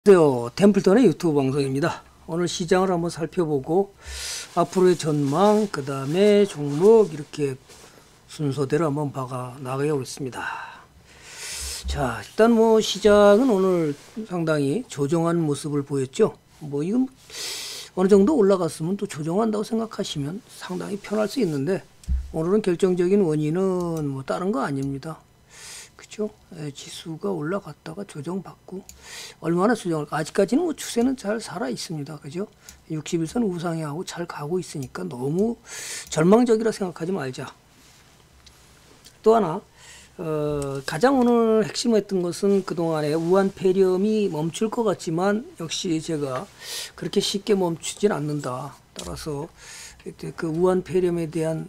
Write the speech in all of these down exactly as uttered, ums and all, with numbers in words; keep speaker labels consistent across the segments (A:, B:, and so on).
A: 안녕하세요. 템플턴의 유튜브 방송입니다. 오늘 시장을 한번 살펴보고 앞으로의 전망, 그 다음에 종목 이렇게 순서대로 한번 봐가 나가겠습니다. 자, 일단 뭐 시장은 오늘 상당히 조정한 모습을 보였죠. 뭐 이건 어느 정도 올라갔으면 또 조정한다고 생각하시면 상당히 편할 수 있는데 오늘은 결정적인 원인은 뭐 다른 거 아닙니다. 그죠? 예, 지수가 올라갔다가 조정받고 얼마나 조정을 아직까지는 뭐 추세는 잘 살아 있습니다. 그죠? 육십일 선 우상향하고 잘 가고 있으니까 너무 절망적이라 생각하지 말자. 또 하나 어, 가장 오늘 핵심했던 것은 그동안에 우한 폐렴이 멈출 것 같지만 역시 제가 그렇게 쉽게 멈추진 않는다. 따라서 그 우한 폐렴에 대한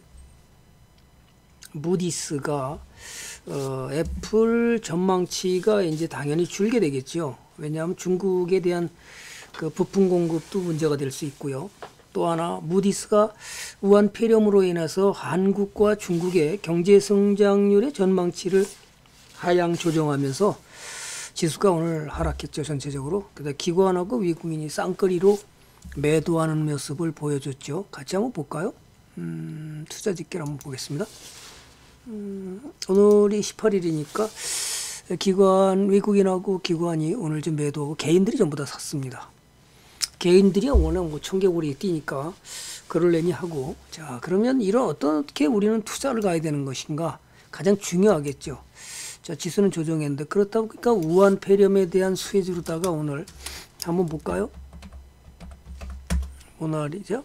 A: 무디스가 어, 애플 전망치가 이제 당연히 줄게 되겠죠. 왜냐하면 중국에 대한 그 부품 공급도 문제가 될 수 있고요. 또 하나 무디스가 우한 폐렴으로 인해서 한국과 중국의 경제 성장률의 전망치를 하향 조정하면서 지수가 오늘 하락했죠. 전체적으로. 그다음 기관하고 외국인이 쌍끌이로 매도하는 모습을 보여줬죠. 같이 한번 볼까요? 음, 투자 집계를 한번 보겠습니다. 음, 오늘이 십팔 일이니까 기관 외국인하고 기관이 오늘 좀 매도하고 개인들이 전부 다 샀습니다. 개인들이 워낙 뭐 청개구리 뛰니까 그럴래니 하고, 자 그러면 이런 어떻게 우리는 투자를 가야 되는 것인가 가장 중요하겠죠. 자 지수는 조정했는데 그렇다 보니까 우한 폐렴에 대한 수혜주로다가 오늘 한번 볼까요? 모나리자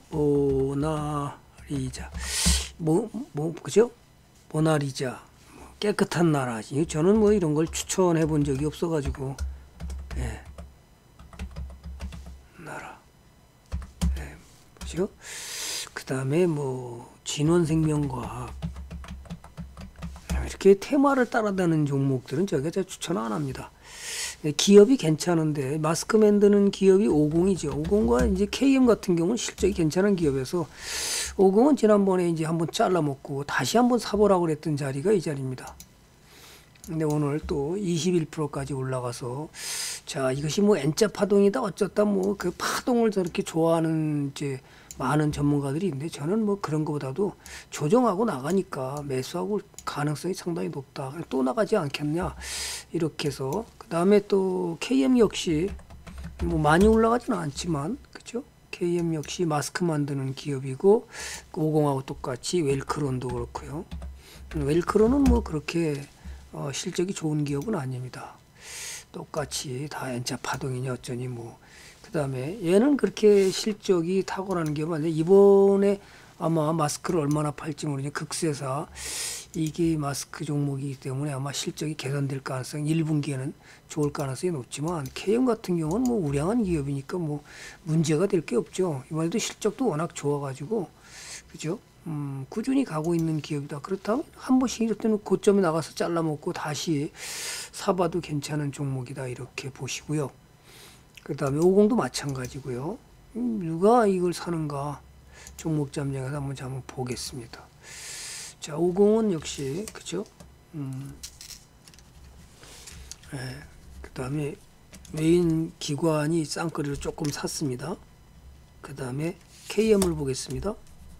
A: 모나리자 뭐 뭐 그죠? 모나리자 깨끗한 나라. 저는 뭐 이런 걸 추천해 본 적이 없어 가지고 예. 나라 예. 보죠. 그 다음에 뭐 진원생명과학 이렇게 테마를 따라다니는 종목들은 제가 잘 추천 안 합니다. 기업이 괜찮은데 마스크 만드는 기업이 오공이죠. 오공과 이제 케이엠 같은 경우는 실적이 괜찮은 기업에서 오공은 지난번에 이제 한번 잘라먹고 다시 한번 사보라고 그랬던 자리가 이 자리입니다. 근데 오늘 또 이십일 퍼센트까지 올라가서 자 이것이 뭐 N자 파동이다 어쩌다 뭐 그 파동을 저렇게 좋아하는 이제 많은 전문가들이 있는데 저는 뭐 그런 것보다도 조정하고 나가니까 매수하고 가능성이 상당히 높다. 또 나가지 않겠냐 이렇게 해서 그 다음에 또 케이엠 역시 뭐 많이 올라가지는 않지만 그죠? 케이엠 역시 마스크 만드는 기업이고 오공하고 똑같이 웰크론도 그렇고요. 웰크론은 뭐 그렇게 어 실적이 좋은 기업은 아닙니다. 똑같이 다 N자 파동이냐 어쩌니 뭐. 그 다음에 얘는 그렇게 실적이 탁월한 기업은 아니에요. 이번에 아마 마스크를 얼마나 팔지 모르니 극세사 이게 마스크 종목이기 때문에 아마 실적이 개선될 가능성이 일 분기에는 좋을 가능성이 높지만 케이엠 같은 경우는 뭐 우량한 기업이니까 뭐 문제가 될 게 없죠. 이번에도 실적도 워낙 좋아가지고 그죠? 음, 꾸준히 가고 있는 기업이다. 그렇다면 한 번씩 이럴 때는 고점에 나가서 잘라먹고 다시 사봐도 괜찮은 종목이다. 이렇게 보시고요. 그 다음에 오공도 마찬가지고요. 음, 누가 이걸 사는가 종목 잠정에서 한번 한번 보겠습니다. 자, 오공은 역시 그죠? 음, 예, 그 다음에 외인 기관이 쌍끌이로 조금 샀습니다. 그 다음에 케이엠을 보겠습니다.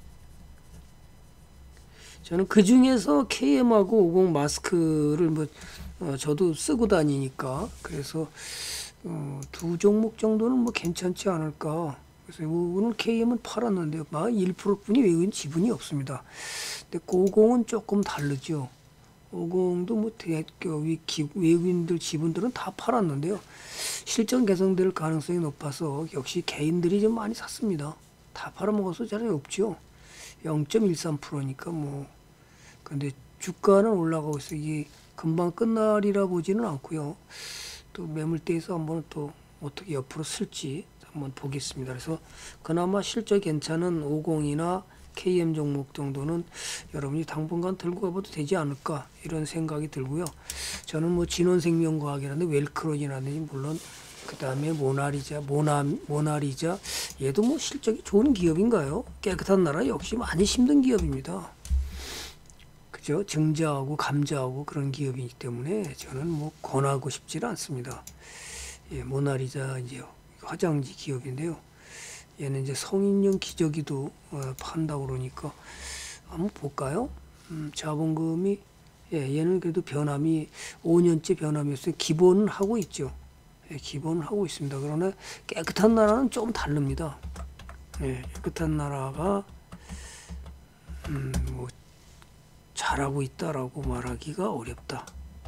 A: 저는 그 중에서 케이엠하고 오공 마스크를 뭐 어, 저도 쓰고 다니니까 그래서 어, 두 종목 정도는 뭐 괜찮지 않을까. 그래서 오늘 케이엠은 팔았는데요. 막 일 퍼센트뿐이 외국인 지분이 없습니다. 근데 오공은 조금 다르죠. 오공도 뭐 대학교 외국인들 지분들은 다 팔았는데요. 실적 개선될 가능성이 높아서 역시 개인들이 좀 많이 샀습니다. 다 팔아먹어서 자랑이 없죠. 영 점 일삼 퍼센트니까 뭐. 근데 주가는 올라가고 있어. 이게 금방 끝날이라 보지는 않고요. 또 매물대에서 한번 또 어떻게 옆으로 쓸지 한번 보겠습니다. 그래서 그나마 실적 괜찮은 오공이나 케이엠 종목 정도는 여러분이 당분간 들고 가봐도 되지 않을까 이런 생각이 들고요. 저는 뭐 진원생명과학이라든지 웰크론이라든지 물론 그 다음에 모나리자, 모나, 모나리자 얘도 뭐 실적이 좋은 기업인가요? 깨끗한 나라 역시 많이 힘든 기업입니다. 그죠? 증자하고 감자하고 그런 기업이기 때문에 저는 뭐 권하고 싶지는 않습니다. 예, 모나리자 이제 화장지 기업인데요. 얘는 이제 성인용 기저귀도 어, 판다고 그러니까 한번 볼까요? 음, 자본금이 예, 얘는 그래도 변함이 오 년째 변함이었어요. 기본은 하고 있죠. 예, 기본은 하고 있습니다. 그러나 깨끗한 나라는 좀 다릅니다. 예, 깨끗한 나라가 음, 뭐 잘하고 있다라고 말하기가 어렵다.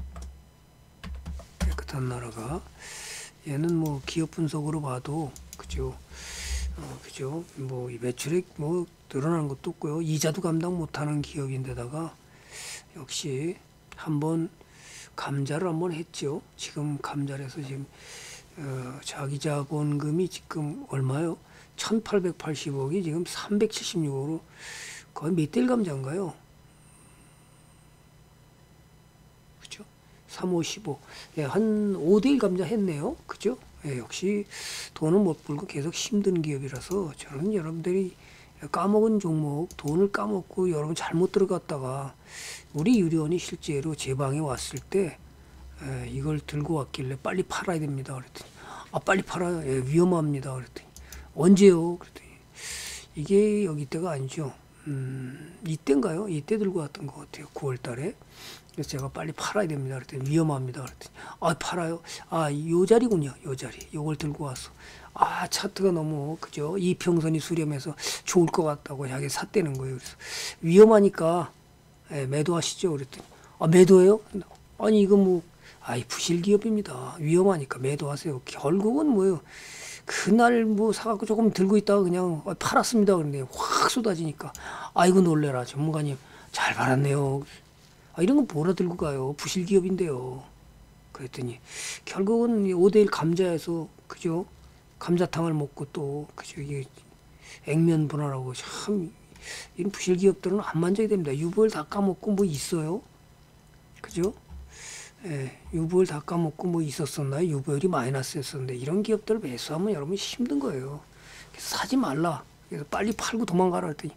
A: 깨끗한 나라가 얘는 뭐 기업 분석으로 봐도 그죠. 어, 그죠. 뭐 매출액 뭐 늘어나는 것도 없고요. 이자도 감당 못하는 기업인데다가 역시 한번 감자를 한번 했죠. 지금 감자를 해서 지금 어, 자기 자본금이 지금 얼마요? 천팔백팔십억이 지금 삼백칠십육억으로 거의 몇 대 일 감자인가요? 그죠? 삼, 오, 십오. 예, 한 오 대 일 감자 했네요. 그죠? 예, 역시 돈을 못 벌고 계속 힘든 기업이라서 저는 여러분들이 까먹은 종목, 돈을 까먹고 여러분 잘못 들어갔다가 우리 유료원이 실제로 제 방에 왔을 때 에, 이걸 들고 왔길래 빨리 팔아야 됩니다. 그랬더니 아 빨리 팔아요. 예, 위험합니다. 그랬더니 언제요? 그랬더니 이게 여기 때가 아니죠. 음, 이때인가요? 이때 들고 왔던 것 같아요. 구월 달에. 그래서 제가 빨리 팔아야 됩니다. 그랬더니 위험합니다. 그랬더니 아 팔아요. 아 요 자리군요. 요 자리. 요걸 들고 왔어. 아 차트가 너무 그죠. 이평선이 수렴해서 좋을 것 같다고 자기 샀다는 거예요. 그래서 위험하니까 예, 매도하시죠. 그랬더니 아 매도해요? 아니 이거 뭐 아이 부실 기업입니다. 위험하니까 매도하세요. 결국은 뭐예요? 그날 뭐 사갖고 조금 들고 있다가 그냥 아, 팔았습니다. 그런데 확 쏟아지니까 아이고 놀래라 전문가님 잘 팔았네요. 아, 이런 건 뭐라 들고 가요? 부실 기업인데요. 그랬더니 결국은 오 대 일 감자에서 그죠? 감자탕을 먹고 또 그죠? 이게 액면 분할하고 참 이런 부실 기업들은 안 만져야 됩니다. 유보를 다 까먹고 뭐 있어요? 그죠? 예, 유보를 다 까먹고 뭐 있었었나요? 유보율이 마이너스였었는데 이런 기업들을 매수하면 여러분이 힘든 거예요. 그래서 사지 말라. 그래서 빨리 팔고 도망가라 했더니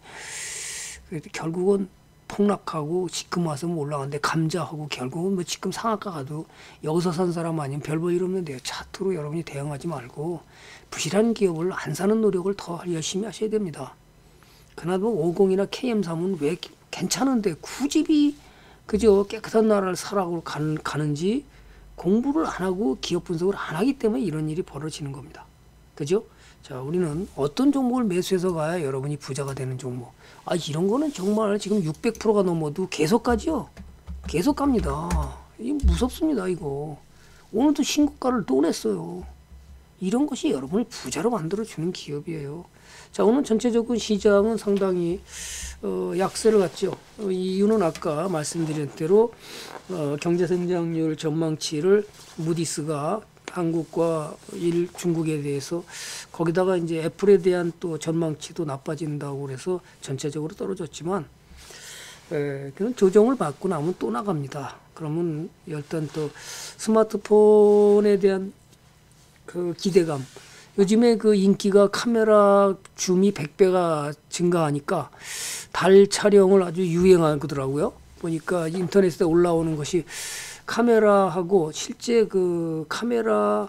A: 결국은 폭락하고 지금 와서 뭐 올라가는데 감자하고 결국은 뭐 지금 상한가 가도 여기서 산 사람 아니면 별 볼 일 없는데요. 차트로 여러분이 대응하지 말고 부실한 기업을 안 사는 노력을 더 열심히 하셔야 됩니다. 그나마 오십이나 케이엠삼은 왜 괜찮은데 굳이 그저 깨끗한 나라를 사라고 가는지 공부를 안 하고 기업 분석을 안 하기 때문에 이런 일이 벌어지는 겁니다. 그죠? 자, 우리는 어떤 종목을 매수해서 가야 여러분이 부자가 되는 종목. 아, 이런 거는 정말 지금 육백 퍼센트가 넘어도 계속 가죠? 계속 갑니다. 이 무섭습니다, 이거. 오늘도 신고가를 또 냈어요. 이런 것이 여러분을 부자로 만들어주는 기업이에요. 자, 오늘 전체적인 시장은 상당히 어, 약세를 갔죠. 어, 이유는 아까 말씀드린 대로 어, 경제성장률 전망치를 무디스가 한국과 일, 중국에 대해서 거기다가 이제 애플에 대한 또 전망치도 나빠진다고 그래서 전체적으로 떨어졌지만 에, 그런 조정을 받고 나면 또 나갑니다. 그러면 일단 또 스마트폰에 대한 그 기대감. 요즘에 그 인기가 카메라 줌이 백 배가 증가하니까 달 촬영을 아주 유행하더라고요. 보니까 인터넷에 올라오는 것이 카메라하고 실제 그 카메라하고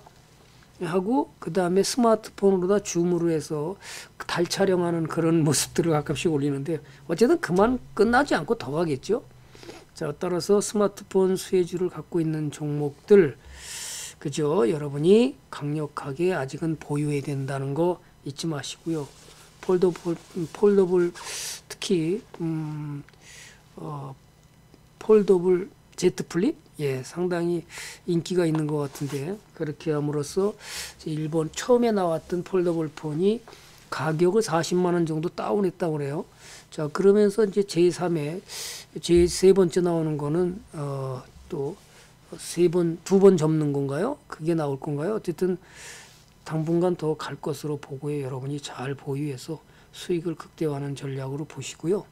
A: 그 다음에 스마트폰으로다 줌으로 해서 달 촬영하는 그런 모습들을 가끔씩 올리는데 어쨌든 그만 끝나지 않고 더 가겠죠. 자, 따라서 스마트폰 수혜주를 갖고 있는 종목들 그죠? 여러분이 강력하게 아직은 보유해야 된다는 거 잊지 마시고요. 폴더블, 폴더블 특히 음, 어, 폴더블 Z 플립 예 상당히 인기가 있는 것 같은데 그렇게 함으로써 일본 처음에 나왔던 폴더블 폰이 가격을 사십만 원 정도 다운했다고 그래요. 자 그러면서 이제 제삼 회 제세 번째 나오는 거는 어, 또 세 번, 두 번 접는 건가요? 그게 나올 건가요? 어쨌든 당분간 더 갈 것으로 보고요. 여러분이 잘 보유해서 수익을 극대화하는 전략으로 보시고요.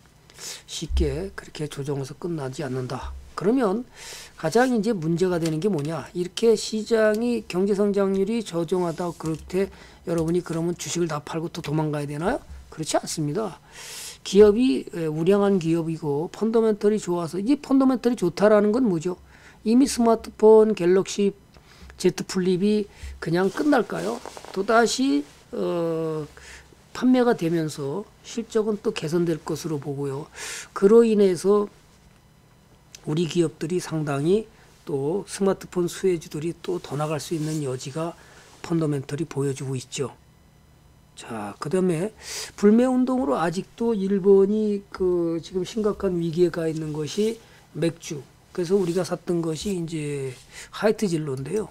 A: 쉽게 그렇게 조정해서 끝나지 않는다. 그러면 가장 이제 문제가 되는 게 뭐냐? 이렇게 시장이 경제 성장률이 저조하다 그럴 때 여러분이 그러면 주식을 다 팔고 또 도망가야 되나요? 그렇지 않습니다. 기업이 우량한 기업이고 펀더멘털이 좋아서 이 펀더멘털이 좋다라는 건 뭐죠? 이미 스마트폰 갤럭시 제트 플립이 그냥 끝날까요? 또다시 어, 판매가 되면서 실적은 또 개선될 것으로 보고요. 그로 인해서 우리 기업들이 상당히 또 스마트폰 수혜주들이 또 더 나갈 수 있는 여지가 펀더멘털이 보여주고 있죠. 자, 그 다음에 불매 운동으로 아직도 일본이 그 지금 심각한 위기에 가 있는 것이 맥주. 그래서 우리가 샀던 것이 이제 하이트 진로인데요.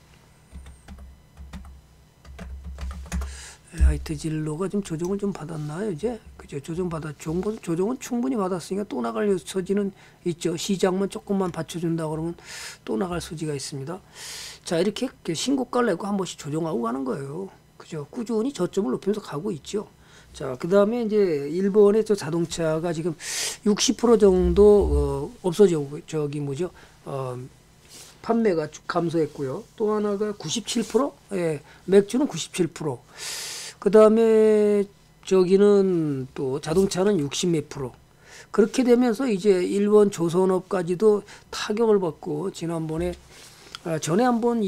A: 하이트 진로가 좀 조정을 좀 받았나요, 이제? 그죠? 조정 받았, 조정은 충분히 받았으니까 또 나갈 소지는 있죠. 시장만 조금만 받쳐준다 그러면 또 나갈 소지가 있습니다. 자, 이렇게 신고가를 내고 한 번씩 조정하고 가는 거예요. 그죠? 꾸준히 저점을 높이면서 가고 있죠. 자, 그 다음에 이제 일본의 저 자동차가 지금 육십 퍼센트 정도 어, 없어져, 저기 뭐죠? 어, 판매가 감소했고요. 또 하나가 구십칠 퍼센트? 예, 맥주는 구십칠 퍼센트. 그 다음에 저기는 또 자동차는 육십 몇 프로. 그렇게 되면서 이제 일본 조선업까지도 타격을 받고 지난번에 아, 전에 한번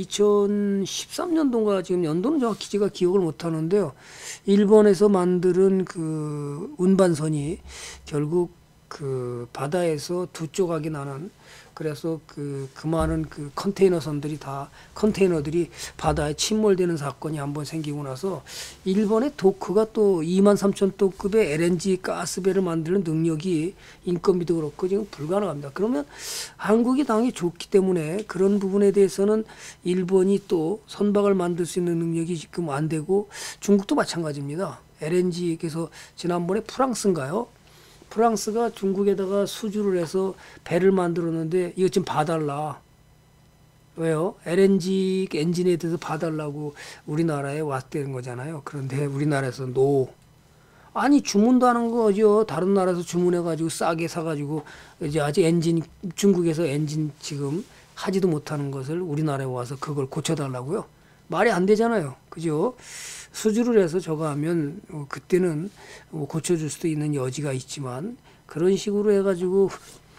A: 이천십삼 년도인가 지금 연도는 정확히 제가 기억을 못 하는데요. 일본에서 만드는 그 운반선이 결국 그 바다에서 두 조각이 나는, 그래서 그, 그 많은 그 컨테이너선들이 다, 컨테이너들이 바다에 침몰되는 사건이 한번 생기고 나서 일본의 도크가 또 이만 삼천 톤급의 엘엔지 가스배를 만드는 능력이 인건비도 그렇고 지금 불가능합니다. 그러면 한국이 당연히 좋기 때문에 그런 부분에 대해서는 일본이 또 선박을 만들 수 있는 능력이 지금 안 되고 중국도 마찬가지입니다. 엘엔지, 그래서 지난번에 프랑스인가요? 프랑스가 중국에다가 수주를 해서 배를 만들었는데 이것 좀 봐달라. 왜요? 엘엔지 엔진에 대해서 봐달라고 우리나라에 왔다는 거잖아요. 그런데 우리나라에서 노. 아니 주문도 하는 거죠. 다른 나라에서 주문해가지고 싸게 사가지고 이제 아직 엔진, 중국에서 엔진 지금 하지도 못하는 것을 우리나라에 와서 그걸 고쳐달라고요. 말이 안 되잖아요. 그죠? 수주를 해서 저거 하면 어, 그때는 뭐 고쳐줄 수도 있는 여지가 있지만 그런 식으로 해가지고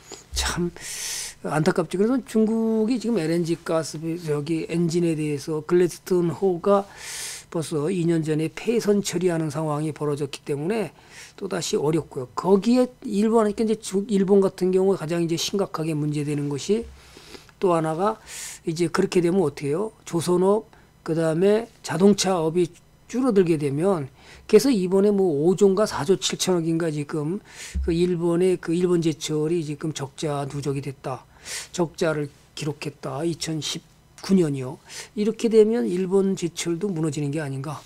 A: 참 안타깝죠. 그래서 중국이 지금 엘엔지 가스 저기 엔진에 대해서 글래스톤 호가 벌써 이 년 전에 폐선 처리하는 상황이 벌어졌기 때문에 또다시 어렵고요. 거기에 일본, 그러니까 이제 일본 같은 경우 가장 이제 심각하게 문제되는 것이 또 하나가 이제 그렇게 되면 어떻게 해요? 조선업, 그 다음에 자동차업이 줄어들게 되면, 그래서 이번에 뭐 오조인가 사조 칠천억인가 지금 그 일본의 그 일본 제철이 지금 적자 누적이 됐다. 적자를 기록했다. 이천십구 년이요. 이렇게 되면 일본 제철도 무너지는 게 아닌가.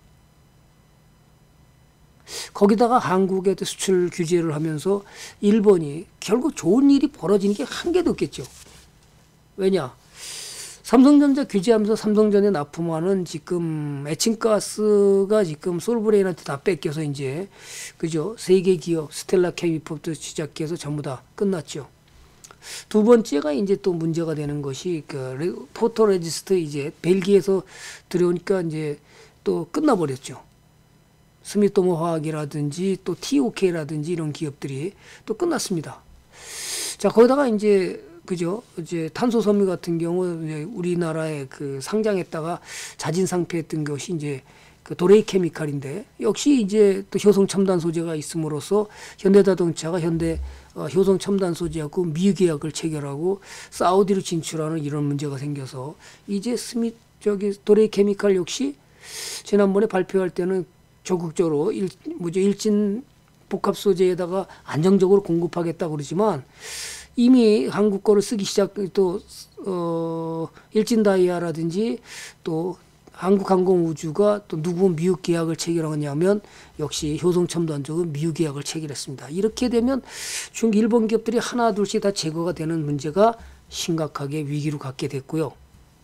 A: 거기다가 한국에 수출 규제를 하면서 일본이 결국 좋은 일이 벌어지는 게 한 개도 없겠죠. 왜냐? 삼성전자 규제하면서 삼성전에 납품하는 지금 에칭가스가 지금 솔브레인한테 다 뺏겨서 이제 그죠? 세계 기업 스텔라 케미법도 시작해서 전부 다 끝났죠. 두 번째가 이제 또 문제가 되는 것이 그 포토레지스트, 이제 벨기에에서 들여오니까 이제 또 끝나버렸죠. 스미토모 화학이라든지 또 티오케이라든지 이런 기업들이 또 끝났습니다. 자, 거기다가 이제 그죠? 이제 탄소 섬유 같은 경우 이제 우리나라에 그 상장했다가 자진 상폐했던 것이 이제 그 도레이 케미칼인데, 역시 이제 또 효성 첨단 소재가 있음으로써 현대자동차가 현대 어, 효성 첨단 소재하고 미유 계약을 체결하고 사우디로 진출하는 이런 문제가 생겨서 이제 스미 저기 도레이 케미칼 역시 지난번에 발표할 때는 적극적으로 일 뭐죠 일진 복합 소재에다가 안정적으로 공급하겠다 그러지만 이미 한국 거를 쓰기 시작, 또, 어, 일진다이아라든지 또 한국항공우주가 또 누구 미국 계약을 체결하냐면 역시 효성첨단 쪽은 미국 계약을 체결했습니다. 이렇게 되면 중 일본 기업들이 하나 둘씩 다 제거가 되는 문제가 심각하게 위기로 갖게 됐고요.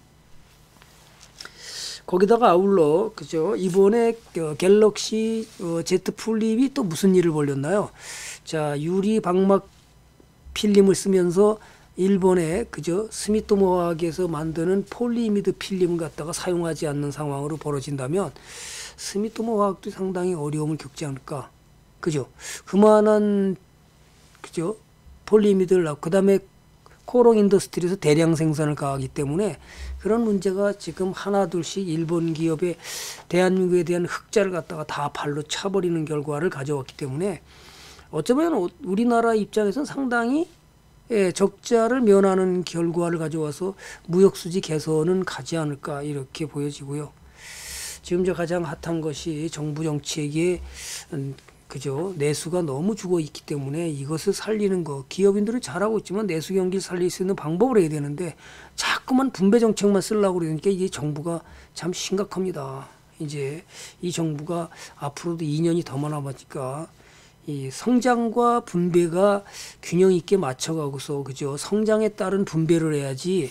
A: 거기다가 아울러 그죠? 이번에 갤럭시 어, Z 플립이 또 무슨 일을 벌였나요? 자, 유리 방막 필름을 쓰면서 일본의 그저 스미토모 화학에서 만드는 폴리이미드 필름을 갖다가 사용하지 않는 상황으로 벌어진다면 스미토모 화학도 상당히 어려움을 겪지 않을까. 그죠? 그만한 그죠? 폴리이미드를 그 다음에 코롱 인더스트리에서 대량 생산을 가하기 때문에 그런 문제가 지금 하나 둘씩 일본 기업의 대한민국에 대한 흑자를 갖다가 다 발로 차버리는 결과를 가져왔기 때문에 어쩌면 우리나라 입장에서는 상당히 예, 적자를 면하는 결과를 가져와서 무역수지 개선은 가지 않을까 이렇게 보여지고요. 지금 저 가장 핫한 것이 정부 정책에 음, 그죠 내수가 너무 죽어 있기 때문에 이것을 살리는 거 기업인들은 잘하고 있지만 내수 경기를 살릴 수 있는 방법을 해야 되는데 자꾸만 분배 정책만 쓰려고 그러니까 이게 정부가 참 심각합니다. 이제 이 정부가 앞으로도 이 년이 더 남았으니까 이 성장과 분배가 균형 있게 맞춰가고서 그죠 성장에 따른 분배를 해야지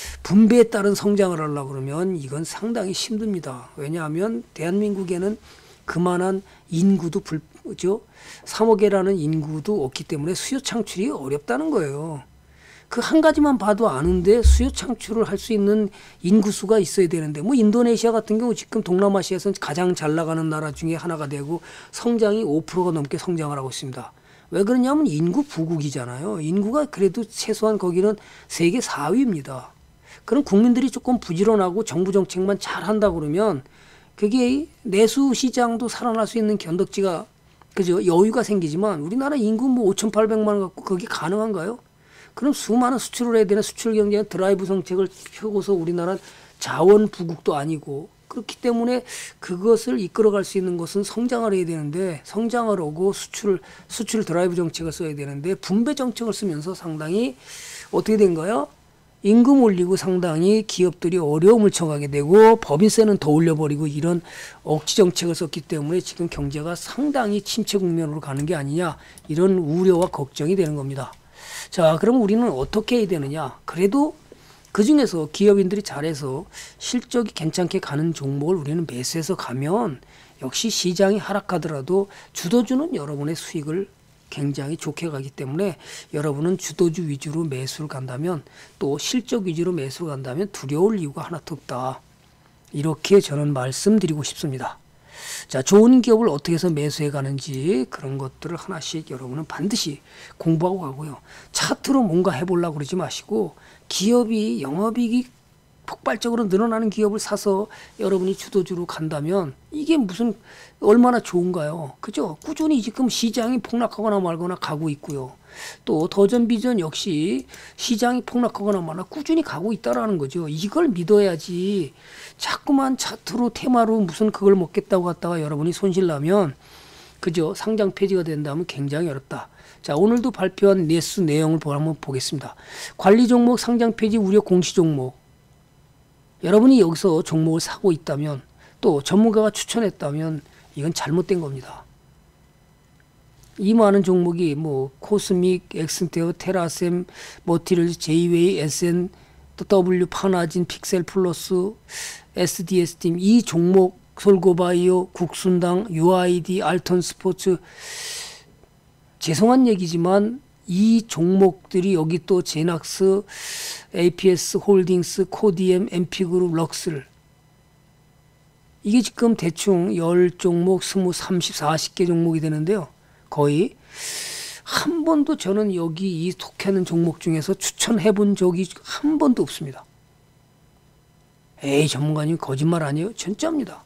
A: 분배에 따른 성장을 하려고 그러면 이건 상당히 힘듭니다. 왜냐하면 대한민국에는 그만한 인구도 불, 그죠 삼억이라는 인구도 없기 때문에 수요 창출이 어렵다는 거예요. 그 한 가지만 봐도 아는데 수요 창출을 할 수 있는 인구수가 있어야 되는데 뭐 인도네시아 같은 경우 지금 동남아시아에서 가장 잘 나가는 나라 중에 하나가 되고 성장이 오 퍼센트가 넘게 성장을 하고 있습니다. 왜 그러냐면 인구 부국이잖아요. 인구가 그래도 최소한 거기는 세계 사 위입니다. 그럼 국민들이 조금 부지런하고 정부 정책만 잘한다 그러면 그게 내수 시장도 살아날 수 있는 견덕지가 그죠 여유가 생기지만 우리나라 인구 뭐 오천팔백만 갖고 그게 가능한가요? 그럼 수많은 수출을 해야 되는 수출 경제는 드라이브 정책을 펴고서 우리나라는 자원 부국도 아니고 그렇기 때문에 그것을 이끌어갈 수 있는 것은 성장을 해야 되는데 성장을 하고 수출 수출 드라이브 정책을 써야 되는데 분배 정책을 쓰면서 상당히 어떻게 된 거예요? 임금 올리고 상당히 기업들이 어려움을 처하게 되고 법인세는 더 올려버리고 이런 억지 정책을 썼기 때문에 지금 경제가 상당히 침체 국면으로 가는 게 아니냐 이런 우려와 걱정이 되는 겁니다. 자, 그럼 우리는 어떻게 해야 되느냐? 그래도 그 중에서 기업인들이 잘해서 실적이 괜찮게 가는 종목을 우리는 매수해서 가면 역시 시장이 하락하더라도 주도주는 여러분의 수익을 굉장히 좋게 가기 때문에 여러분은 주도주 위주로 매수를 간다면 또 실적 위주로 매수를 간다면 두려울 이유가 하나도 없다. 이렇게 저는 말씀드리고 싶습니다. 자, 좋은 기업을 어떻게 해서 매수해 가는지 그런 것들을 하나씩 여러분은 반드시 공부하고 가고요. 차트로 뭔가 해보려고 그러지 마시고 기업이 영업이익이 폭발적으로 늘어나는 기업을 사서 여러분이 주도주로 간다면 이게 무슨 얼마나 좋은가요? 그죠? 꾸준히 지금 시장이 폭락하거나 말거나 가고 있고요. 또 더전비전 역시 시장이 폭락하거나 말거나 꾸준히 가고 있다라는 거죠. 이걸 믿어야지 자꾸만 차트로 테마로 무슨 그걸 먹겠다고 갔다가 여러분이 손실나면 그죠? 상장 폐지가 된다면 굉장히 어렵다. 자, 오늘도 발표한 내수 내용을 한번 보겠습니다. 관리 종목 상장 폐지 우려 공시 종목. 여러분이 여기서 종목을 사고 있다면 또 전문가가 추천했다면 이건 잘못된 겁니다. 이 많은 종목이 뭐 코스믹, 엑슨테어, 테라셈, 머티리얼, 제이웨이, 에스엔, 또 W, 파나진, 픽셀 플러스, 에스디에스팀 이 종목 솔고바이오, 국순당, 유아이디, 알턴 스포츠 죄송한 얘기지만 이 종목들이 여기 또 제낙스, 에이피에스 홀딩스, 코디엠, 엠피그룹, 럭스를 이게 지금 대충 십 종목, 이십, 삼십, 사십 개 종목이 되는데요. 거의 한 번도 저는 여기 이 속하는 종목 중에서 추천해 본 적이 한 번도 없습니다. 에이 전문가님 거짓말 아니에요? 진짜입니다.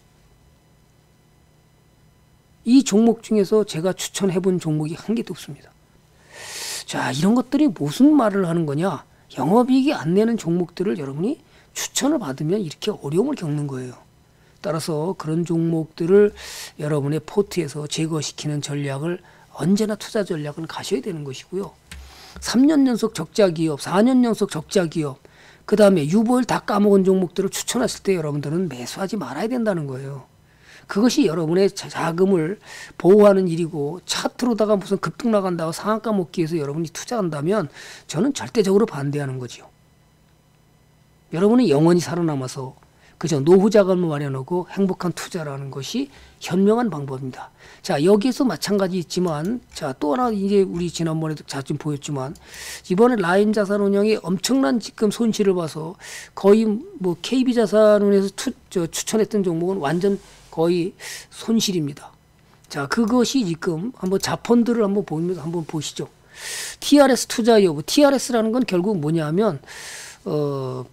A: 이 종목 중에서 제가 추천해 본 종목이 한 개도 없습니다. 자, 이런 것들이 무슨 말을 하는 거냐? 영업이익이 안 내는 종목들을 여러분이 추천을 받으면 이렇게 어려움을 겪는 거예요. 따라서 그런 종목들을 여러분의 포트에서 제거시키는 전략을 언제나 투자 전략은 가셔야 되는 것이고요. 삼 년 연속 적자 기업, 사 년 연속 적자 기업, 그 다음에 유보율 다 까먹은 종목들을 추천하실 때 여러분들은 매수하지 말아야 된다는 거예요. 그것이 여러분의 자금을 보호하는 일이고 차트로다가 무슨 급등 나간다고 상한가 먹기 위해서 여러분이 투자한다면 저는 절대적으로 반대하는 거죠. 여러분이 영원히 살아남아서 그저 노후 자금을 마련하고 행복한 투자라는 것이 현명한 방법입니다. 자, 여기에서 마찬가지 있지만 자, 또 하나 이제 우리 지난번에도 자주 보였지만 이번에 라인 자산운용이 엄청난 지금 손실을 봐서 거의 뭐 케이비자산운에서 투, 저, 추천했던 종목은 완전 거의 손실입니다. 자, 그것이 지금 한번 자펀드를 한번 보면서 한번 보시죠. 티알에스 투자 여부. 티알에스라는 건 결국 뭐냐 하면 어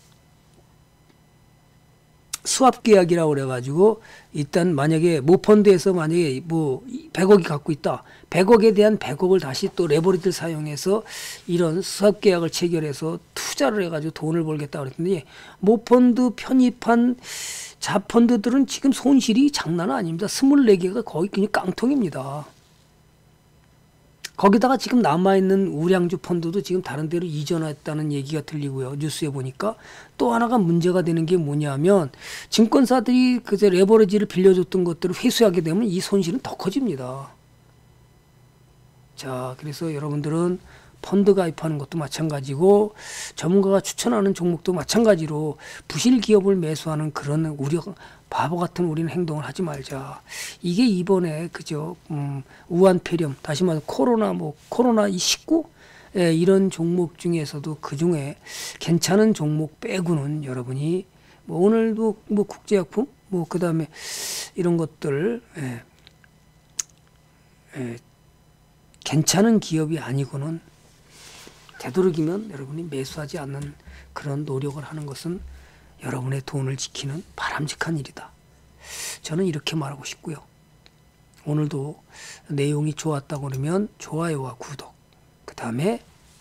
A: 수합 계약이라고 그래가지고 일단 만약에 모펀드에서 만약에 뭐 백억이 갖고 있다. 백억에 대한 백억을 다시 또 레버리지를 사용해서 이런 수합 계약을 체결해서 투자를 해가지고 돈을 벌겠다 그랬더니 모펀드 편입한 자펀드들은 지금 손실이 장난 아닙니다. 스물네 개가 거의 그냥 깡통입니다. 거기다가 지금 남아있는 우량주 펀드도 지금 다른 데로 이전했다는 얘기가 들리고요. 뉴스에 보니까 또 하나가 문제가 되는 게 뭐냐면 증권사들이 그제 레버리지를 빌려줬던 것들을 회수하게 되면 이 손실은 더 커집니다. 자, 그래서 여러분들은 펀드 가입하는 것도 마찬가지고 전문가가 추천하는 종목도 마찬가지로 부실 기업을 매수하는 그런 우려 바보 같은 우리는 행동을 하지 말자. 이게 이번에 그죠 음, 우한폐렴 다시 말해서 코로나 뭐 코로나 십구 예, 이런 종목 중에서도 그 중에 괜찮은 종목 빼고는 여러분이 뭐 오늘도 뭐 국제약품 뭐 그다음에 이런 것들 예, 예, 괜찮은 기업이 아니고는 되도록이면 여러분이 매수하지 않는 그런 노력을 하는 것은 여러분의 돈을 지키는 바람직한 일이다. 저는 이렇게 말하고 싶고요. 오늘도 내용이 좋았다고 그러면 좋아요와 구독, 그 다음에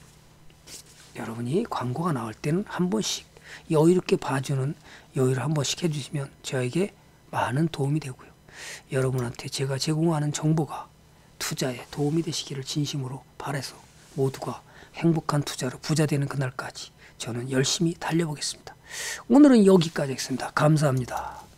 A: 여러분이 광고가 나올 때는 한 번씩 여유롭게 봐주는 여유를 한 번씩 해주시면 저에게 많은 도움이 되고요. 여러분한테 제가 제공하는 정보가 투자에 도움이 되시기를 진심으로 바라서 모두가 행복한 투자로 부자 되는 그날까지 저는 열심히 달려보겠습니다. 오늘은 여기까지 하겠습니다. 감사합니다.